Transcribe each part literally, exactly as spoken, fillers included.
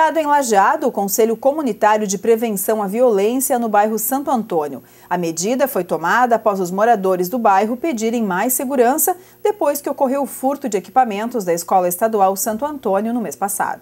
criado em Lajeado o Conselho Comunitário de Prevenção à Violência no bairro Santo Antônio. A medida foi tomada após os moradores do bairro pedirem mais segurança depois que ocorreu o furto de equipamentos da Escola Estadual Santo Antônio no mês passado.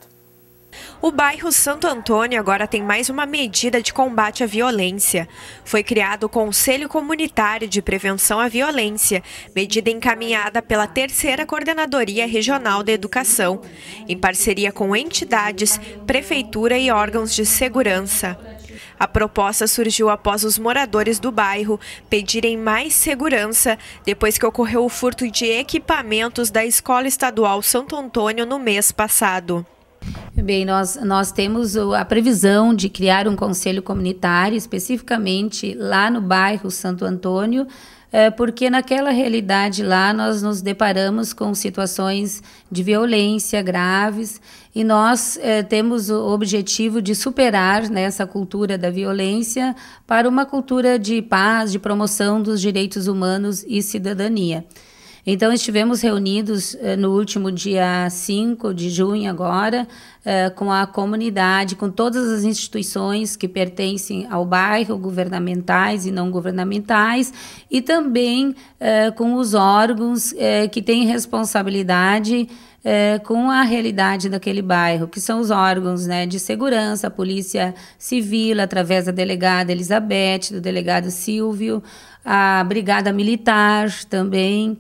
O bairro Santo Antônio agora tem mais uma medida de combate à violência. Foi criado o Conselho Comunitário de Prevenção à Violência, medida encaminhada pela terceira Coordenadoria Regional da Educação, em parceria com entidades, prefeitura e órgãos de segurança. A proposta surgiu após os moradores do bairro pedirem mais segurança depois que ocorreu o furto de equipamentos da Escola Estadual Santo Antônio no mês passado. Bem, nós, nós temos a previsão de criar um conselho comunitário, especificamente lá no bairro Santo Antônio, porque naquela realidade lá nós nos deparamos com situações de violência graves e nós eh, temos o objetivo de superar, né, essa cultura da violência para uma cultura de paz, de promoção dos direitos humanos e cidadania. Então, estivemos reunidos eh, no último dia cinco de junho agora, eh, com a comunidade, com todas as instituições que pertencem ao bairro, governamentais e não governamentais, e também eh, com os órgãos eh, que têm responsabilidade eh, com a realidade daquele bairro, que são os órgãos, né, de segurança, a Polícia Civil, através da delegada Elizabeth, do delegado Silvio, a Brigada Militar também,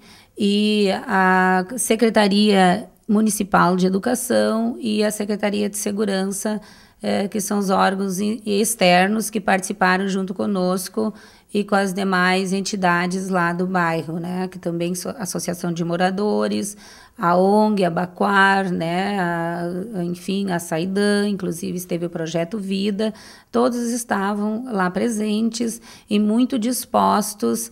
e a Secretaria Municipal de Educação e a Secretaria de Segurança, eh, que são os órgãos externos que participaram junto conosco e com as demais entidades lá do bairro, né, que também a Associação de Moradores, a O N G, a Baquar, né, a, enfim, a Saidan, inclusive esteve o Projeto Vida, todos estavam lá presentes e muito dispostos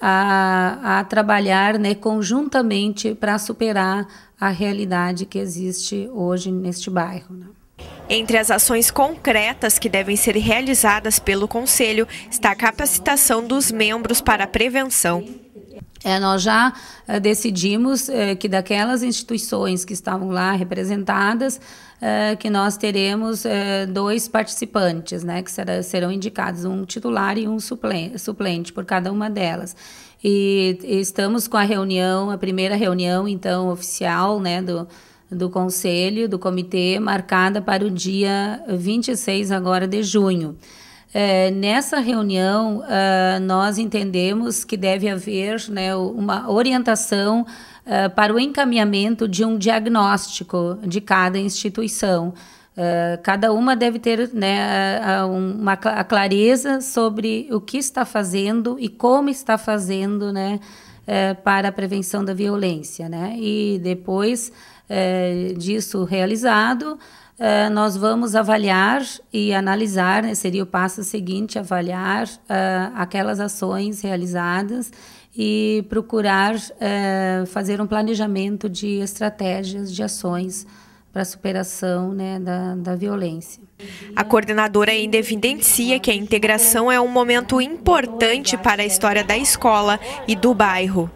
A, a trabalhar, né, conjuntamente para superar a realidade que existe hoje neste bairro, né? Entre as ações concretas que devem ser realizadas pelo Conselho está a capacitação dos membros para a prevenção. É, nós já é, decidimos é, que daquelas instituições que estavam lá representadas, é, que nós teremos é, dois participantes, né, que será, serão indicados, um titular e um suplente, suplente por cada uma delas. E, e estamos com a reunião, a primeira reunião, então, oficial, né, do, do Conselho, do Comitê, marcada para o dia vinte e seis agora de junho. É, nessa reunião, uh, nós entendemos que deve haver, né, uma orientação uh, para o encaminhamento de um diagnóstico de cada instituição. Uh, cada uma deve ter, né, a, uma, a clareza sobre o que está fazendo e como está fazendo, né, uh, para a prevenção da violência, né? E depois uh, disso realizado, Uh, nós vamos avaliar e analisar, né, seria o passo seguinte, avaliar uh, aquelas ações realizadas e procurar uh, fazer um planejamento de estratégias, de ações para a superação, né, da, da violência. A coordenadora ainda evidencia que a integração é um momento importante para a história da escola e do bairro.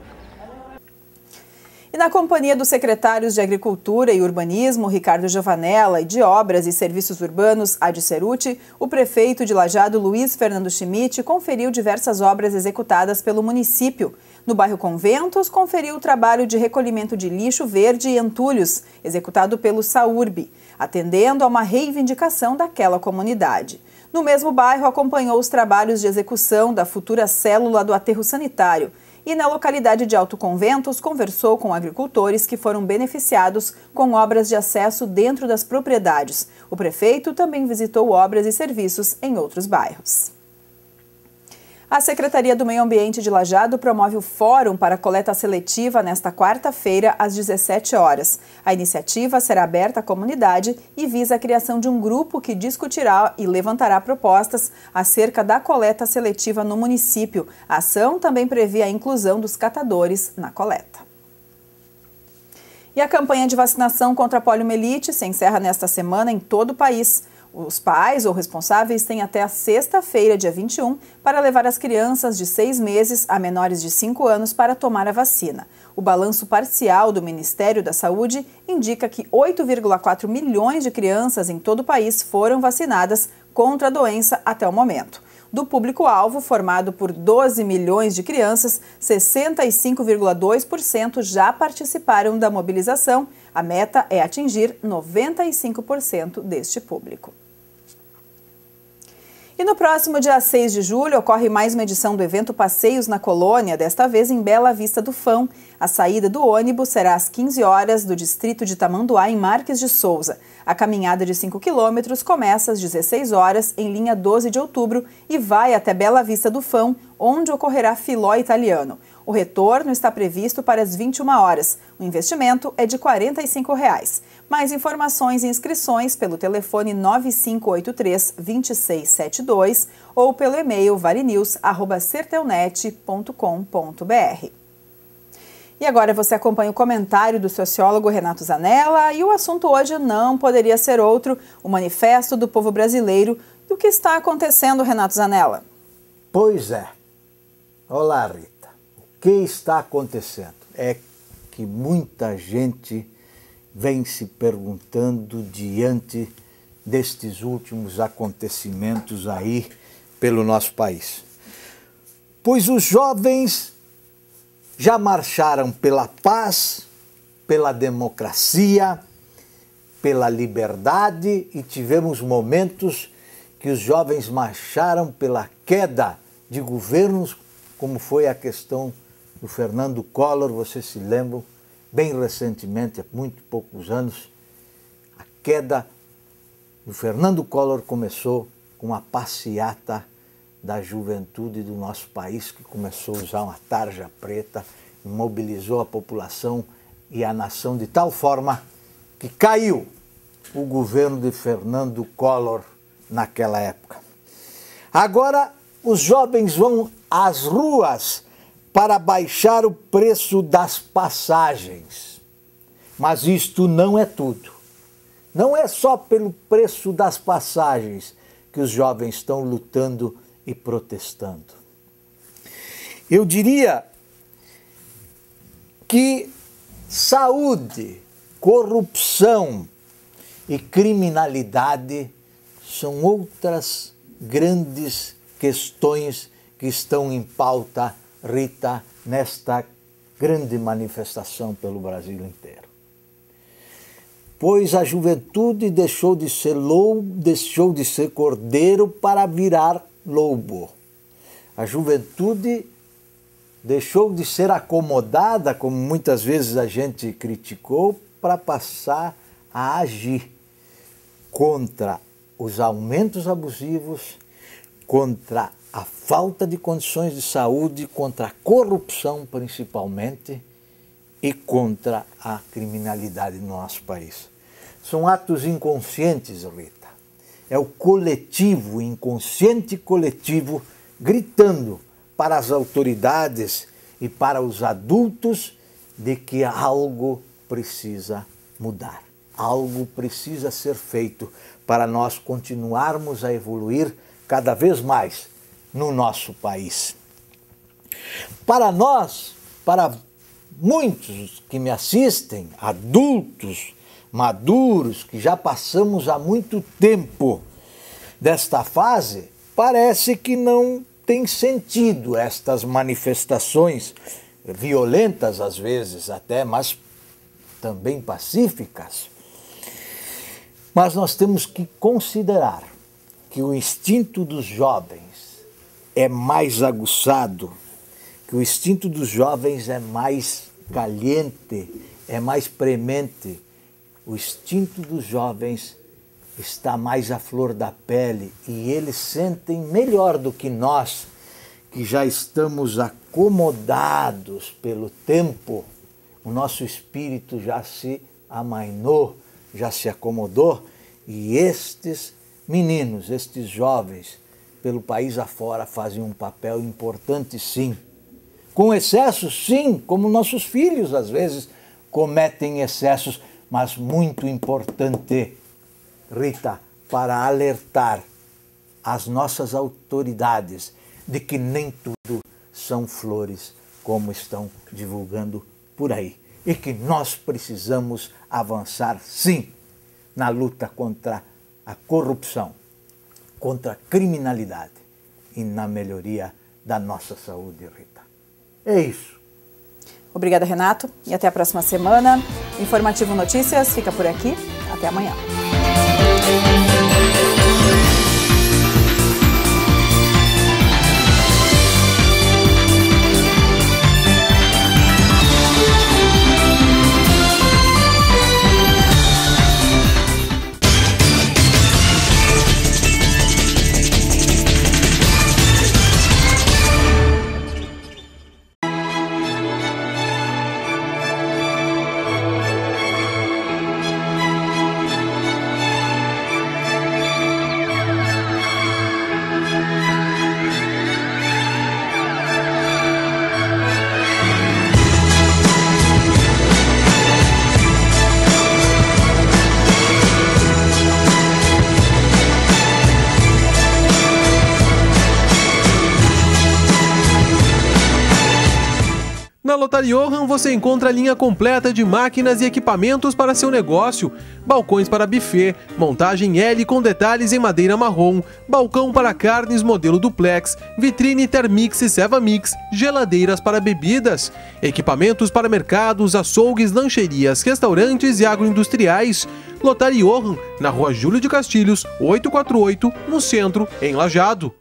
E na companhia dos secretários de Agricultura e Urbanismo, Ricardo Giovanella, e de Obras e Serviços Urbanos, Adi Ceruti, o prefeito de Lajeado, Luiz Fernando Schmidt, conferiu diversas obras executadas pelo município. No bairro Conventos, conferiu o trabalho de recolhimento de lixo verde e entulhos, executado pelo SAURB, atendendo a uma reivindicação daquela comunidade. No mesmo bairro, acompanhou os trabalhos de execução da futura célula do aterro sanitário. E na localidade de Alto Conventos, conversou com agricultores que foram beneficiados com obras de acesso dentro das propriedades. O prefeito também visitou obras e serviços em outros bairros. A Secretaria do Meio Ambiente de Lajeado promove o Fórum para coleta seletiva nesta quarta-feira, às dezessete horas. A iniciativa será aberta à comunidade e visa a criação de um grupo que discutirá e levantará propostas acerca da coleta seletiva no município. A ação também prevê a inclusão dos catadores na coleta. E a campanha de vacinação contra a poliomielite se encerra nesta semana em todo o país. Os pais ou responsáveis têm até a sexta-feira, dia vinte e um, para levar as crianças de seis meses a menores de cinco anos para tomar a vacina. O balanço parcial do Ministério da Saúde indica que oito vírgula quatro milhões de crianças em todo o país foram vacinadas contra a doença até o momento. Do público-alvo, formado por doze milhões de crianças, sessenta e cinco vírgula dois por cento já participaram da mobilização. A meta é atingir noventa e cinco por cento deste público. E no próximo dia seis de julho ocorre mais uma edição do evento Passeios na Colônia, desta vez em Bela Vista do Fão. A saída do ônibus será às quinze horas do distrito de Tamanduá, em Marques de Souza. A caminhada de cinco quilômetros começa às dezesseis horas em linha doze de outubro e vai até Bela Vista do Fão, onde ocorrerá filó italiano. O retorno está previsto para as vinte e uma horas. O investimento é de quarenta e cinco reais. Mais informações e inscrições pelo telefone nove cinco oito três, dois seis sete dois ou pelo e-mail valenews arroba sertelnet ponto com ponto br. E agora você acompanha o comentário do sociólogo Renato Zanella e o assunto hoje não poderia ser outro, o Manifesto do Povo Brasileiro. E o que está acontecendo, Renato Zanella? Pois é. Olá, Rita. O que está acontecendo? É que muita gente vem se perguntando diante destes últimos acontecimentos aí pelo nosso país. Pois os jovens já marcharam pela paz, pela democracia, pela liberdade e tivemos momentos que os jovens marcharam pela queda de governos, como foi a questão do Fernando Collor, vocês se lembram, bem recentemente, há muito poucos anos, a queda do Fernando Collor começou com a passeata da juventude do nosso país, que começou a usar uma tarja preta, mobilizou a população e a nação de tal forma que caiu o governo de Fernando Collor naquela época. Agora os jovens vão às ruas para baixar o preço das passagens. Mas isto não é tudo. Não é só pelo preço das passagens que os jovens estão lutando e protestando. Eu diria que saúde, corrupção e criminalidade são outras grandes questões que estão em pauta, Rita, nesta grande manifestação pelo Brasil inteiro. Pois a juventude deixou de ser lobo, deixou de ser cordeiro para virar lobo. A juventude deixou de ser acomodada, como muitas vezes a gente criticou, para passar a agir contra os aumentos abusivos, contra a falta de condições de saúde, contra a corrupção principalmente e contra a criminalidade no nosso país. São atos inconscientes, Rita. É o coletivo, o inconsciente coletivo, gritando para as autoridades e para os adultos de que algo precisa mudar. Algo precisa ser feito para nós continuarmos a evoluir cada vez mais no nosso país. Para nós, para muitos que me assistem, adultos, maduros, que já passamos há muito tempo desta fase, parece que não tem sentido estas manifestações violentas às vezes até, mas também pacíficas. Mas nós temos que considerar que o instinto dos jovens é mais aguçado, que o instinto dos jovens é mais caliente, é mais premente. O instinto dos jovens está mais à flor da pele e eles sentem melhor do que nós, que já estamos acomodados pelo tempo. O nosso espírito já se amainou, já se acomodou e estes meninos, estes jovens, pelo país afora fazem um papel importante, sim. Com excessos, sim, como nossos filhos às vezes cometem excessos, mas muito importante, Rita, para alertar as nossas autoridades de que nem tudo são flores como estão divulgando por aí. E que nós precisamos avançar, sim, na luta contra a corrupção, contra a criminalidade e na melhoria da nossa saúde, Rita. É isso. Obrigada, Renato, e até a próxima semana. Informativo Notícias fica por aqui. Até amanhã. Na Lotaria Johann você encontra a linha completa de máquinas e equipamentos para seu negócio, balcões para buffet, montagem L com detalhes em madeira marrom, balcão para carnes modelo duplex, vitrine Thermix e Sevamix, geladeiras para bebidas, equipamentos para mercados, açougues, lancherias, restaurantes e agroindustriais. Lotaria Johann, na Rua Júlio de Castilhos, oitocentos e quarenta e oito, no centro, em Lajeado.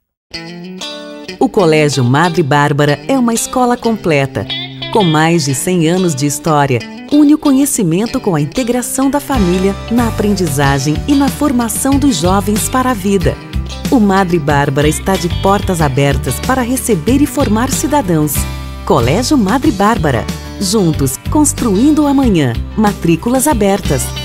O Colégio Madre Bárbara é uma escola completa. Com mais de cem anos de história, une o conhecimento com a integração da família na aprendizagem e na formação dos jovens para a vida. O Madre Bárbara está de portas abertas para receber e formar cidadãos. Colégio Madre Bárbara. Juntos, construindo o amanhã. Matrículas abertas.